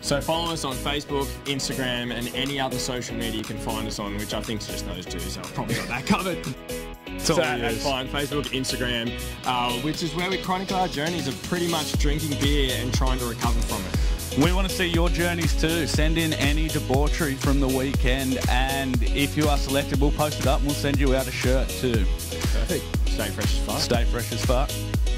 So follow us on Facebook, Instagram, and any other social media you can find us on, which I think is just those two, so I've probably got that covered. So that's fine. Facebook, Instagram, which is where we chronicle our journeys of pretty much drinking beer and trying to recover from it. We want to see your journeys too. Send in any debauchery from the weekend, and if you are selected, we'll post it up and we'll send you out a shirt too. Perfect. Stay fresh as fuck. Stay fresh as fuck.